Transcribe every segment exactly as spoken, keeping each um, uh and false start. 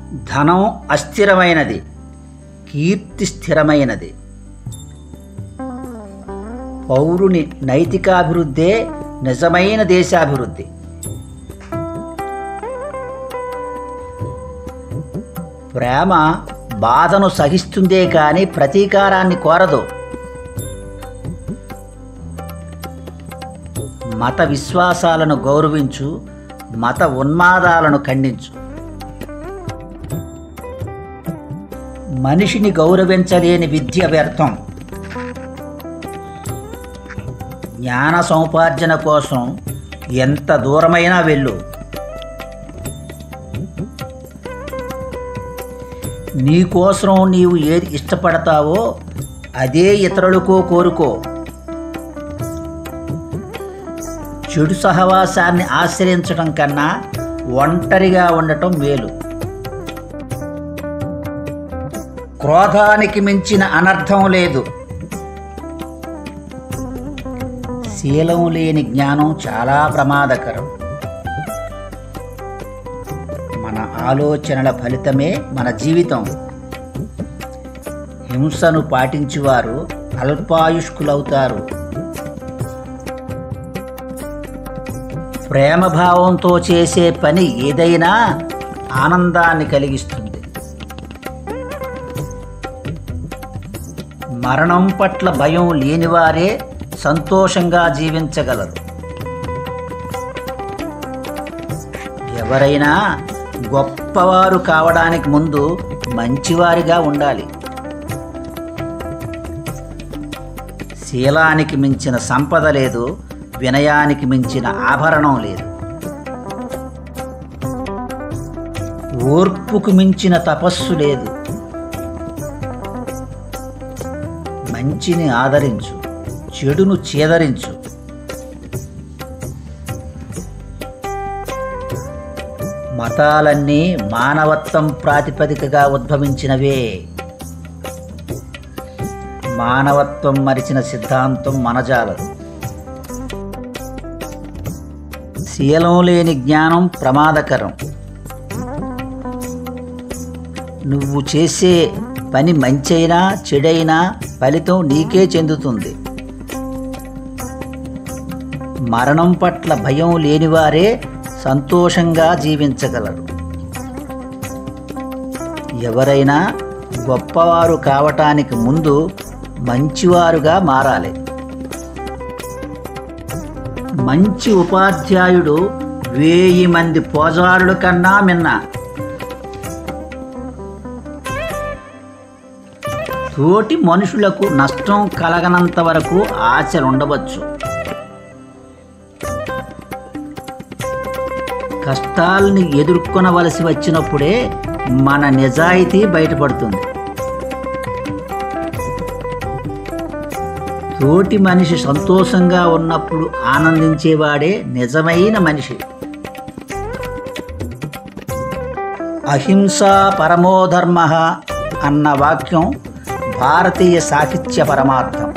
ధనం అస్థిరమైనది, కీర్తి స్థిరమైనది. పౌరుని నైతికాభివృద్ధే నిజమైన దేశాభివృద్ధి. ప్రేమ బాధను సహిస్తుందే కానీ ప్రతీకారాన్ని కోరదు. మత విశ్వాసాలను గౌరవించు, మత ఉన్మాదాలను ఖండించు. మనిషిని గౌరవించలేని విద్య వ్యర్థం. జ్ఞాన సముపార్జన కోసం ఎంత దూరమైనా వెళ్ళు. నీకోసం నీవు ఏది ఇష్టపడతావో అదే ఇతరులకో కోరుకో. చెడు సహవాసాన్ని ఆశ్రయించడం కన్నా ఒంటరిగా ఉండటం మేలు. క్రోధానికి మించిన అనర్థం లేదు. శీలం లేని జ్ఞానం చాలా ప్రమాదకరం. మన ఆలోచనల ఫలితమే మన జీవితం. హింసను పాటించువారు అల్పాయుష్కులవుతారు. ప్రేమభావంతో చేసే పని ఏదైనా ఆనందాన్ని కలిగిస్తుంది. మరణం పట్ల భయం లేనివారే సంతోషంగా జీవించగలరు. ఎవరైనా గొప్పవారు కావడానికి ముందు మంచివారిగా ఉండాలి. శీలానికి మించిన సంపద లేదు, వినయానికి మించిన ఆభరణం లేదు. ఓర్పుకు మించిన తపస్సు లేదు. మంచిని ఆదరించు, చెడును చేదరించు. మతాలన్నీ మానవత్వం ప్రాతిపదికగా ఉద్భవించినవే. మానవత్వం మరిచిన సిద్ధాంతం మనజాలదు. శీలం లేని జ్ఞానం ప్రమాదకరం. నువ్వు చేసే పని మంచైనా చెడైనా ఫలితం నీకే చెందుతుంది. మరణం పట్ల భయం లేనివారే సంతోషంగా జీవించగలరు. ఎవరైనా గొప్పవారు కావటానికి ముందు మంచివారుగా మారాలి. మంచి ఉపాధ్యాయుడు వేయి మంది పోజారుల కన్నా మిన్న. తోటి మనుషులకు నష్టం కలగనంత వరకు ఆశలుండవచ్చు. కష్టాల్ని ఎదుర్కొనవలసి వచ్చినప్పుడే మన నిజాయితీ బయటపడుతుంది. తోటి మనిషి సంతోషంగా ఉన్నప్పుడు ఆనందించేవాడే నిజమైన మనిషి. అహింసా పరమోధర్మః అన్న వాక్యం భారతీయ సాహిత్య పరమార్థం.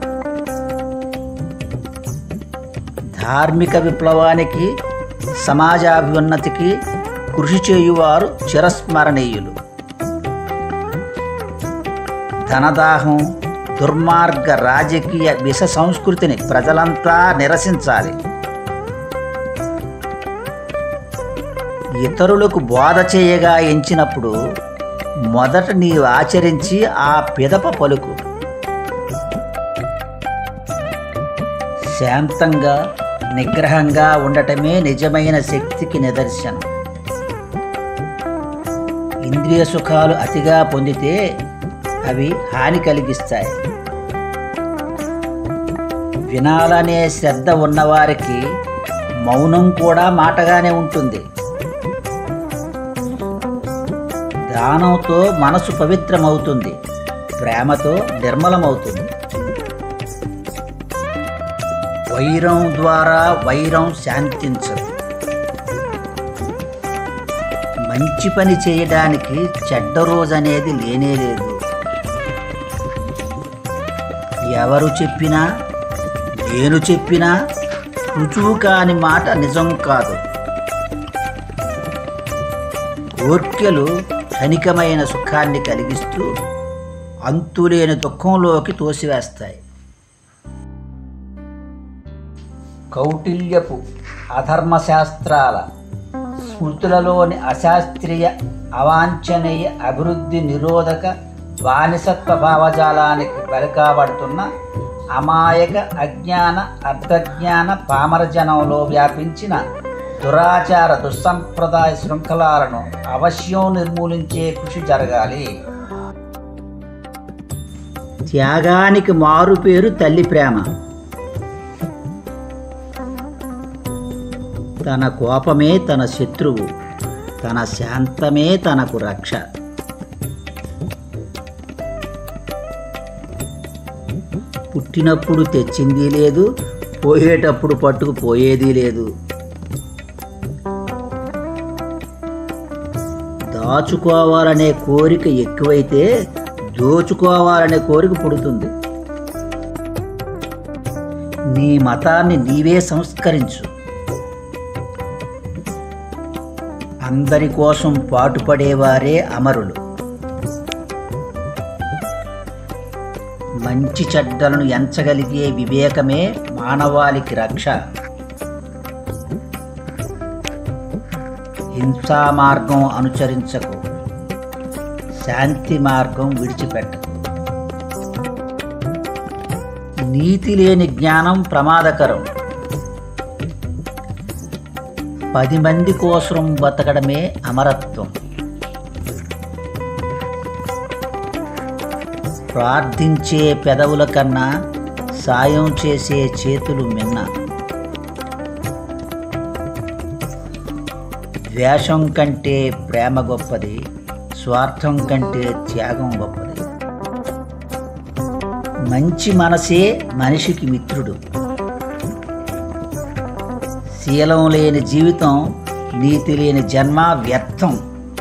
ధార్మిక విప్లవానికి, సమాజాభ్యున్నతికి కృషి చేయువారు చిరస్మరణీయులు. ధనదాహం, దుర్మార్గ రాజకీయ విష సంస్కృతిని ప్రజలంతా నిరసించాలి. ఇతరులకు బోధ చేయగా ఎంచినప్పుడు మొదట నీవు ఆచరించి ఆ పిదప పలుకు. శాంతంగా, నిగ్రహంగా ఉండటమే నిజమైన శక్తికి నిదర్శనం. ఇంద్రియ సుఖాలు అతిగా పొందితే అవి హాని కలిగిస్తాయి. వినాలనే శ్రద్ధ ఉన్నవారికి మౌనం కూడా మాటగానే ఉంటుంది. దానంతో మనసు పవిత్రమవుతుంది, ప్రేమతో నిర్మలమవుతుంది. వైరం ద్వారా వైరం శాంతించదు. మంచి పని చేయడానికి చెడ్డ రోజు అనేది లేనేలేదు. ఎవరు చెప్పినా, నేను చెప్పినా రుజువు కాని మాట నిజం కాదు. కోర్కెలు క్షణికమైన సుఖాన్ని కలిగిస్తూ అంతులేని దుఃఖంలోకి తోసివేస్తాయి. కౌటిల్యపు అధర్మశాస్త్రాల స్మృతులలోని అశాస్త్రీయ అవాంఛనీయ అభివృద్ధి నిరోధక బానిసత్వ భావజాలానికి బలికాబడుతున్న అమాయక అజ్ఞాన అర్ధజ్ఞాన పామరజనంలో వ్యాపించిన దురాచార దుస్సంప్రదాయ శృంఖలాలను అవశ్యం నిర్మూలించే కృషి జరగాలి. త్యాగానికి మారు పేరు తల్లి ప్రేమ. తన కోపమే తన శత్రువు, తన శాంతమే తనకు రక్ష. పుట్టినప్పుడు తెచ్చింది లేదు, పోయేటప్పుడు పట్టుకుపోయేది లేదు. దాచుకోవాలనే కోరిక ఎక్కువైతే దోచుకోవాలనే కోరిక పుడుతుంది. నీ మతాన్ని నీవే సంస్కరించు. అందరి కోసం పాటుపడేవారే అమరులు. మంచి చెడ్డలను ఎంచగలిగే వివేకమే మానవాళికి రక్ష. హింసా మార్గం అనుసరించకు, శాంతి మార్గం విడిచిపెట్టకు. నీతి లేని జ్ఞానం ప్రమాదకరం. పది మంది కోసం బతకడమే అమరత్వం. ప్రార్థించే పెదవుల కన్నా సాయం చేసే చేతులు మిన్న. ద్వేషం కంటే ప్రేమ గొప్పది, స్వార్థం కంటే త్యాగం గొప్పది. మంచి మనసే మనిషికి మిత్రుడు. శీలం లేని జీవితం, నీతి లేని జన్మ వ్యర్థం.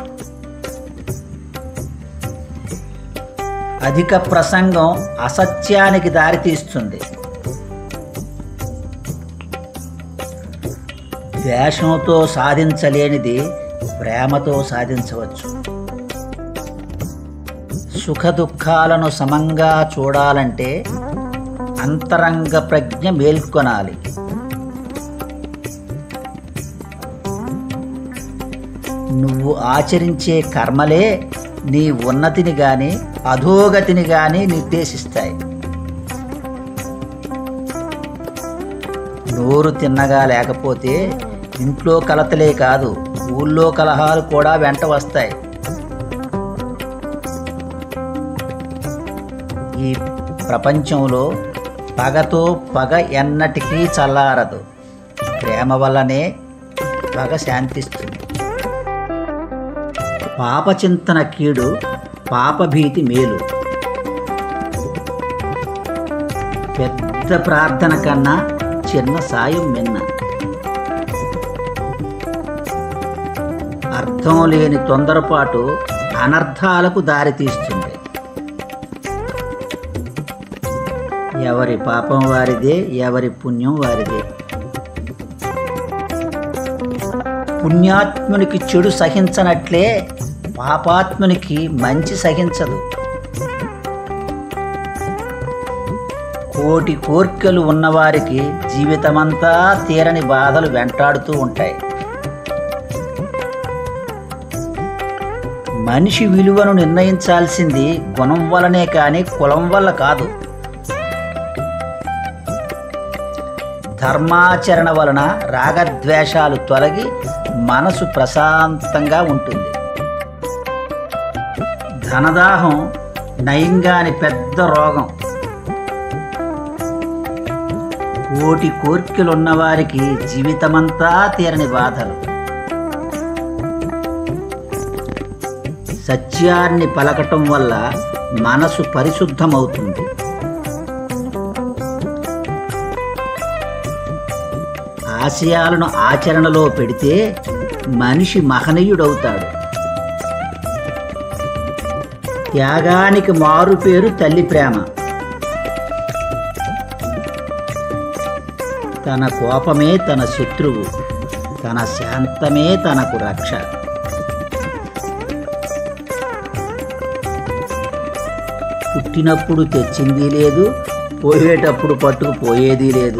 అధిక ప్రసంగం అసత్యానికి దారితీస్తుంది. ద్వేషంతో సాధించలేనిది ప్రేమతో సాధించవచ్చు. సుఖ దుఃఖాలను సమంగా చూడాలంటే అంతరంగ ప్రజ్ఞ మేల్కొనాలి. నువ్వు ఆచరించే కర్మలే నీ ఉన్నతిని గాని అధోగతిని గాని నిర్దేశిస్తాయి. నోరు తిన్నగా లేకపోతే ఇంట్లో కలతలే కాదు, ఊళ్ళో కలహాలు కూడా వెంట వస్తాయి. ఈ ప్రపంచంలో పగతో పగ ఎన్నటికీ చల్లారదు. ప్రేమ వల్లనే పగ శాంతిస్తుంది. పాపచింతన కీడు, పాపభీతి మేలు. పెద్ద ప్రార్థన కన్నా చిన్న సాయం మిన్న. అర్థం లేని తొందరపాటు అనర్థాలకు దారితీస్తుంది. ఎవరి పాపం వారిదే, ఎవరి పుణ్యం వారిదే. పుణ్యాత్మునికి చెడు సహించనట్లే పాపాత్మునికి మంచి సహించదు. కోటి కోర్కెలు ఉన్నవారికి జీవితమంతా తీరని బాధలు వెంటాడుతూ ఉంటాయి. మనిషి విలువను నిర్ణయించాల్సింది గుణం వల్లనే కానీ కులం వల్ల కాదు. ధర్మాచరణ వలన రాగద్వేషాలు తొలగి మనసు ప్రశాంతంగా ఉంటుంది. ధనదాహం నయంగాని పెద్ద రోగం. కోటి కోర్కెలున్నవారికి జీవితమంతా తీరని బాధలు. సత్యాన్ని పలకటం వల్ల మనసు పరిశుద్ధమవుతుంది. ఆశయాలను ఆచరణలో పెడితే మనిషి మహనీయుడవుతాడు. త్యాగానికి మారు పేరు తల్లి ప్రేమ. తన కోపమే తన శత్రువు, తన శాంతమే తనకు రక్ష. పుట్టినప్పుడు తెచ్చింది లేదు, పోయేటప్పుడు పట్టుకుపోయేది లేదు.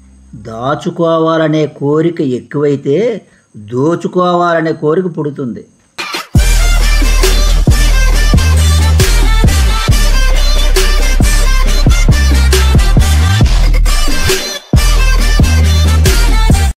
దాచుకోవాలనే కోరిక ఎక్కువైతే దోచుకోవాలనే కోరిక పుడుతుంది.